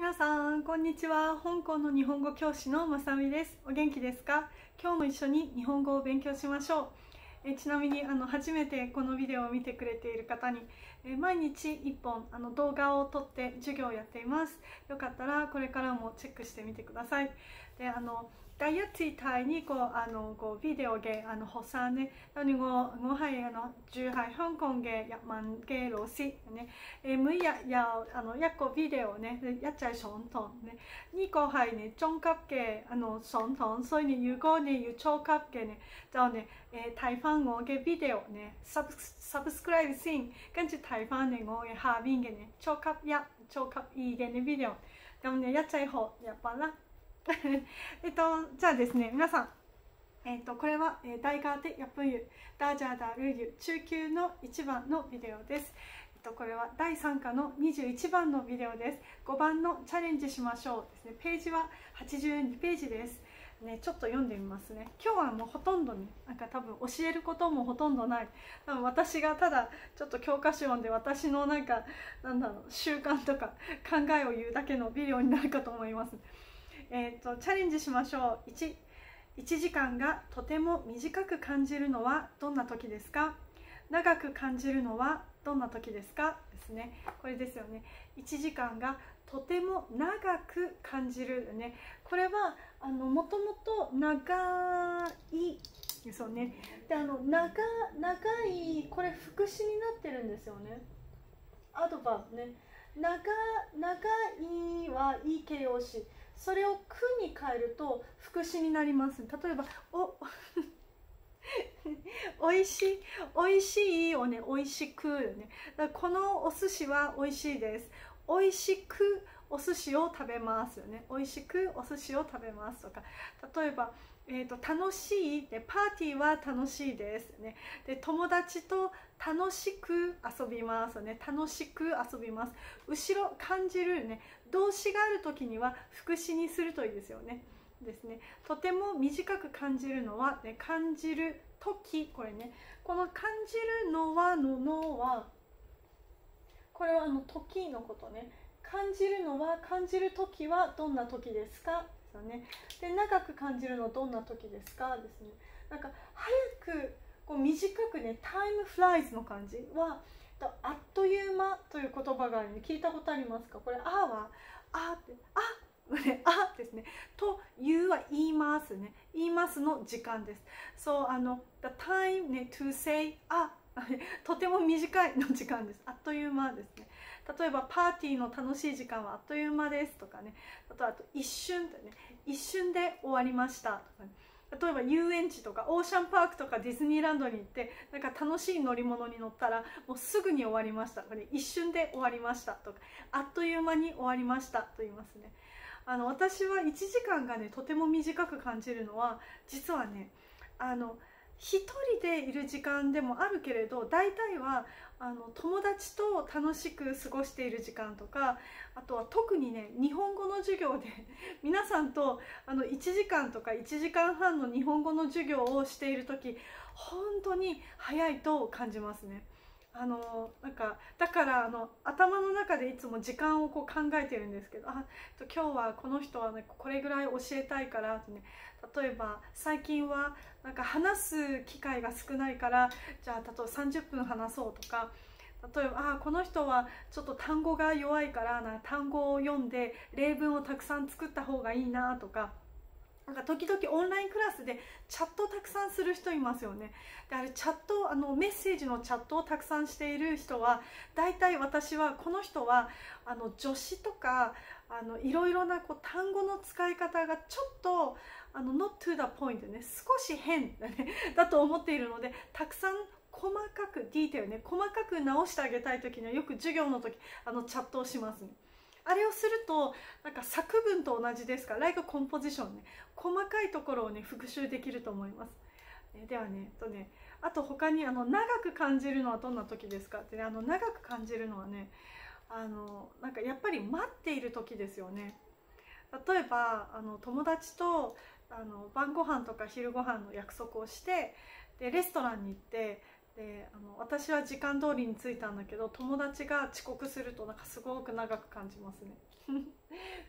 皆さんこんにちは。香港の日本語教師のまさみです。お元気ですか？今日も一緒に日本語を勉強しましょう。ちなみに初めてこのビデオを見てくれている方に毎日1本動画を撮って授業をやっています。よかったらこれからもチェックしてみてください。で第一次台呢個video 嘅學生呢，當然我係住喺香港嘅日文嘅老師呢，每日有一個 video 呢一齊上堂呢，呢個係呢中級嘅上堂，所以呢如果你要初級嘅呢，就呢睇翻我嘅 video 呢 subscribe 先，跟住睇翻呢我嘅下邊嘅呢初級1、初級2嘅呢 video，咁呢一齊學日文啦。じゃあですね、皆さん、これは大家的日本語ダジャダルユ中級の1番のビデオです。これは第3課の21番のビデオです。5番のチャレンジしましょうですね。ページは82ページです。ね、ちょっと読んでみますね。今日はもうほとんどね、多分教えることもほとんどない。多分私がただちょっと教科書読んで私の習慣とか考えを言うだけのビデオになるかと思います。チャレンジしましょう。1時間がとても短く感じるのはどんな時ですか？長く感じるのはどんな時ですかですね。これですよね。1時間がとても長く感じるね。これはもともと長いですよね。で長いこれ副詞になってるんですよね。アドバーブね。長いはいい形容詞。それを「く」に変えると副詞になります。例えば「おいしい」をね「おいしく」ね。だからこのお寿司はおいしいです。おいしくお寿司を食べますよね。おいしくお寿司を食べますとか、例えば楽しいでパーティーは楽しいですね。で友達と楽しく遊びますね。楽しく遊びます。後ろ感じるね。動詞がある時には副詞にするといいですよね。ですね。とても短く感じるのは、ね、感じる時これね。この感じるのはのはこれは時のことね。感じるのは感じる時はどんな時ですか？ですよね。で長く感じるのはどんな時ですか？ですね。早くこう短くね、タイムフライズの感じはあっという間という言葉があるの聞いたことありますか？これ「あ」は「あ」って「あ」あですね。というは言いますね。言いますの時間です。そうthe time ね to say あとても短いの時間です。あっという間ですね。例えばパーティーの楽しい時間はあっという間ですとかね。あと一瞬ってね、一瞬で終わりましたとかね。例えば遊園地とかオーシャンパークとかディズニーランドに行って楽しい乗り物に乗ったらもうすぐに終わりましたとかね、一瞬で終わりましたとか、あっという間に終わりましたと言いますね。私は1時間がねとても短く感じるのは実はね一人でいる時間でもあるけれど、大体は友達と楽しく過ごしている時間とか、あとは特にね日本語の授業で皆さんと1時間とか1時間半の日本語の授業をしている時、本当に早いと感じますね。だから頭の中でいつも時間をこう考えてるんですけど、今日はこの人は、ね、これぐらい教えたいからってね、例えば最近は話す機会が少ないからじゃあ例えば30分話そうとか、例えばこの人はちょっと単語が弱いから単語を読んで例文をたくさん作った方がいいなとか。時々オンラインクラスでチャットをたくさんする人いますよね。でチャットメッセージのチャットをたくさんしている人は大体私はこの人は助詞とかいろいろな単語の使い方がちょっとnot to the point ね、少し変だと思っているので、たくさん細かくディテールね、細かく直してあげたい時にはよく授業の時チャットをしますね。あれをすると作文と同じですから、like composition ね、細かいところをね復習できると思います。ではね、あと他に長く感じるのはどんな時ですかってね、長く感じるのはね、やっぱり待っている時ですよね。例えば友達と晩ご飯とか昼ご飯の約束をして、でレストランに行ってで私は時間通りに着いたんだけど、友達が遅刻するとすごく長く感じますね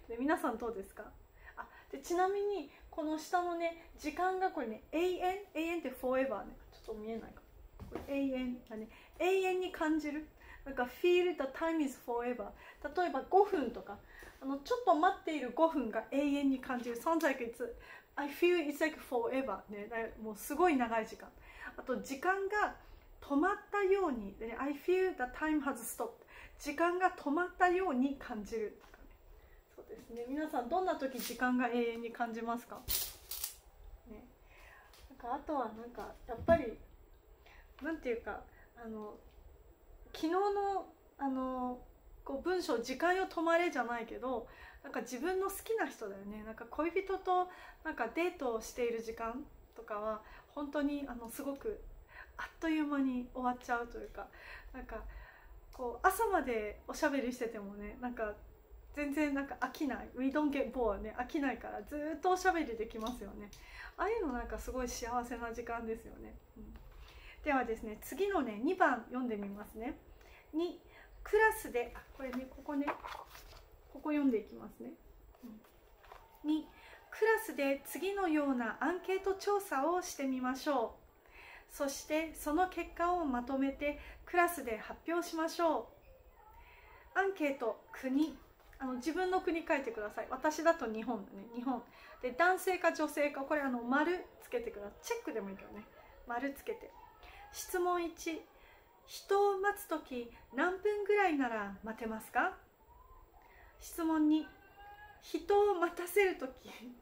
で皆さんどうですか？でちなみにこの下のね時間がこれね、永遠って forever ね、ちょっと見えないか、これ永遠だね、永遠に感じる、なんか feel the time is forever。 例えば5分とか、ちょっと待っている5分が永遠に感じる。 sounds like I feel it's like forever ね、もうすごい長い時間。あと時間が止まったように、I feel the time has stopped、 時間が止まったように感じるとかね。そうですね、皆さんどんな時時間が永遠に感じますかね。なんかあとはなんかやっぱりなんていうか、昨日のこう文章「時間よ止まれ」じゃないけど、なんか自分の好きな人だよね。なんか恋人となんかデートをしている時間とかは本当にすごくあっという間に終わっちゃうというか、なんかこう朝までおしゃべりしててもね、なんか全然なんか飽きない、 We don't get bored ね、飽きないからずっとおしゃべりできますよね。ああいうのなんかすごい幸せな時間ですよね。ではですね、次のね2番読んでみますね。2、クラスで、これね、ここ読んでいきますね。2、クラスで次のようなアンケート調査をしてみましょう。そしてその結果をまとめてクラスで発表しましょう。アンケート、国、自分の国書いてください。私だと日本だね、日本で、男性か女性か、これ丸つけてください。チェックでもいいけどね、丸つけて。質問1、人を待つとき何分ぐらいなら待てますか？質問2、人を待たせると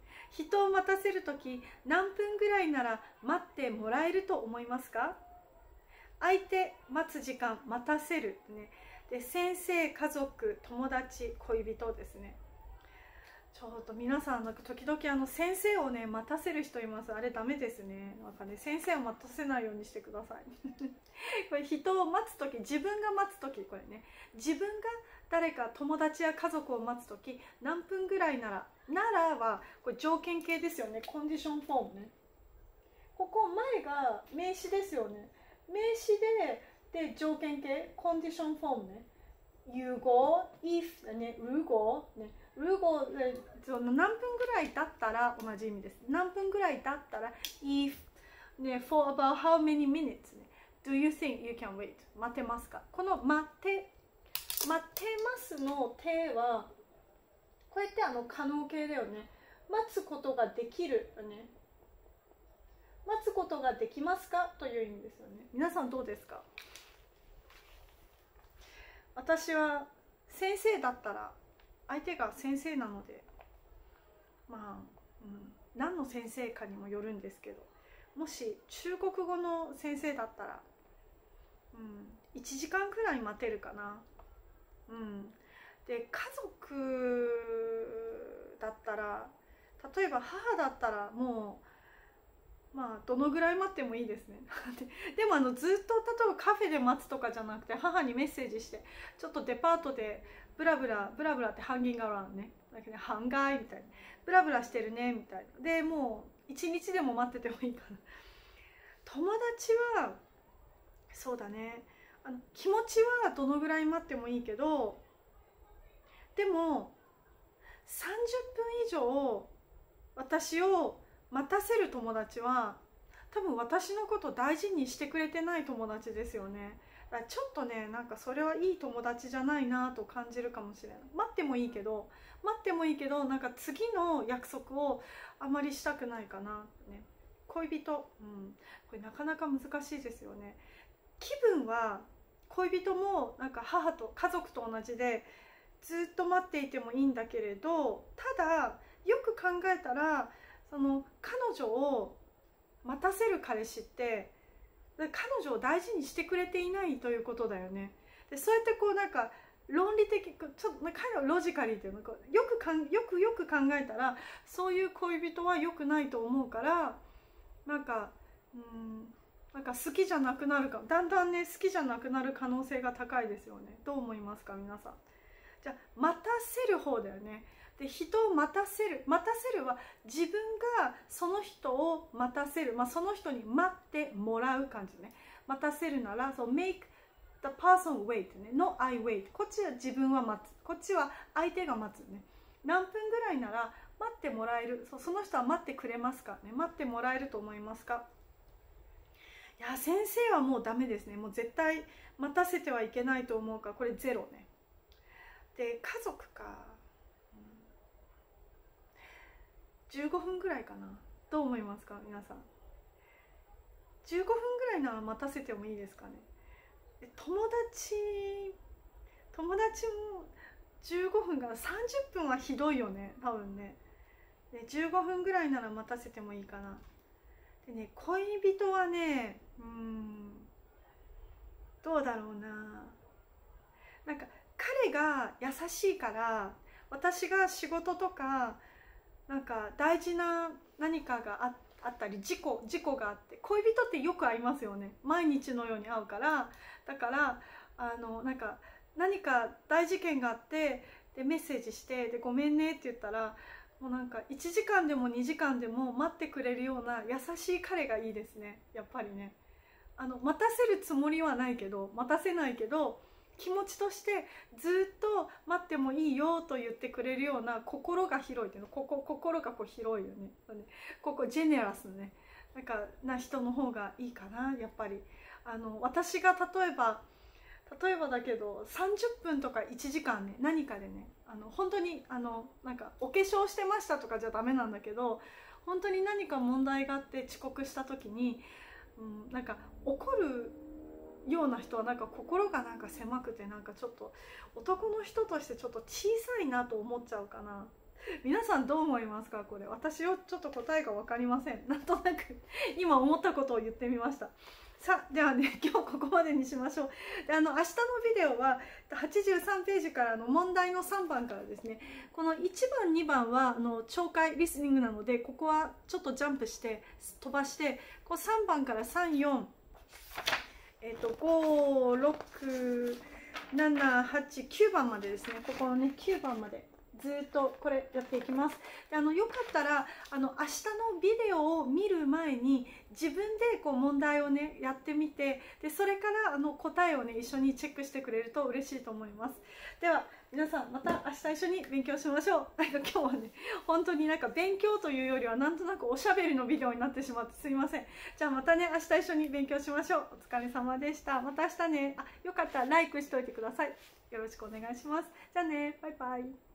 き何分ぐらいなら待ってもらえると思いますか？相手、待つ時間、待たせる、ね、で先生、家族、友達、恋人ですね。ちょっと皆さんなんか時々先生をね待たせる人います。あれダメですね。なんかね、先生を待たせないようにしてください。これ人を待つ時、自分が待つ時、これね、自分が誰か友達や家族を待つ時何分ぐらいなら、はこれ条件形ですよね。コンディションフォームね。ここ前が名詞ですよね。名詞で条件形、コンディションフォームね。如果、if ね、如果ね、如果何分ぐらいだったら同じ意味です。何分ぐらいだったら if ね、for about how many minutes ね、do you think you can wait 待てますか。この待てますの手はこうやって可能形だよね。待つことができるよね。待つことができますかという意味ですよね。皆さんどうですか？私は先生だったら、相手が先生なので、何の先生かにもよるんですけど、もし中国語の先生だったら、1時間くらい待てるかな。で家族だったら、例えば母だったらもうどのぐらい待ってもいいですね。でもずっと例えばカフェで待つとかじゃなくて、母にメッセージして、ちょっとデパートでブラブラってハンギングアラウンドね、だけど半外みたいな、ブラブラしてるねみたいな、でもう1日でも待っててもいいから。友達はそうだね、気持ちはどのぐらい待ってもいいけど、でも30分以上私を待たせる友達は多分私のこと大事にしてくれてない友達ですよね。だからちょっとね、なんかそれはいい友達じゃないなと感じるかもしれない。待ってもいいけどなんか次の約束をあまりしたくないかな、ね、恋人、これなかなか難しいですよね。気分は恋人もなんか母と家族と同じでずっと待っていてもいいんだけれど、ただよく考えたら、その彼女を待たせる彼氏って彼女を大事にしてくれていないということだよね。でそうやってこうなんか論理的、ちょっと彼のロジカリーっていうのか、よく考えたらそういう恋人は良くないと思うから、なんか好きじゃなくなるか、だんだんね好きじゃなくなる可能性が高いですよね。どう思いますか皆さん。じゃあ待たせる方だよね。で人を待たせるは自分がその人を待たせる、その人に待ってもらう感じね。待たせるなら、make the person wait ね、no I wait。こっちは自分は待つ、こっちは相手が待つね。 何分ぐらいなら待ってもらえる、その人は待ってくれますかね。待ってもらえると思いますか。いや先生はもうダメですね。もう絶対待たせてはいけないと思うから、これゼロね。で家族か、15分ぐらいかな。どう思いますか皆さん。15分ぐらいなら待たせてもいいですかね。友達も15分から30分はひどいよね多分ね。で15分ぐらいなら待たせてもいいかな。でね、恋人はね、どうだろうな。なんか彼が優しいから、私が仕事とかなんか大事な何かがあったり事故があって、恋人ってよく会いますよね。毎日のように会うから、だからなんか何か大事件があって、でメッセージして、でごめんねって言ったら、もうなんか1時間でも2時間でも待ってくれるような優しい彼がいいですね、やっぱりね。待たせるつもりはないけど、待たせないけど、気持ちとしてずっと待ってもいいよと言ってくれるような心が広いっていうの、心がこう広いよね。ジェネラスね、なんかな人の方がいいかな、やっぱり。私が例えばだけど30分とか1時間ね、何かでね、本当になんかお化粧してましたとかじゃダメなんだけど、本当に何か問題があって遅刻した時に、なんか怒るような人はなんか心がなんか狭くて、なんかちょっと男の人としてちょっと小さいなと思っちゃうかな。皆さんどう思いますかこれ。私はちょっと答えが分かりません。なんとなく今思ったことを言ってみました。さあではね、今日ここまでにしましょう。で明日のビデオは83ページからの問題の3番からですね。この1番2番は聴解リスニングなので、ここはちょっとジャンプして飛ばして、こう3番から34、5、6、7、8、9番までですね。ここのね9番までずっとこれやっていきます。でよかったら明日のビデオを見る前に自分でこう問題をねやってみて、でそれから答えをね一緒にチェックしてくれると嬉しいと思います。では皆さんまた明日一緒に勉強しましょう。なんか今日はね本当になんか勉強というよりはなんとなくおしゃべりのビデオになってしまってすいません。じゃあまたね明日一緒に勉強しましょう。お疲れ様でした。また明日ね。よかったらライクしといてください。よろしくお願いします。じゃあね、バイバイ。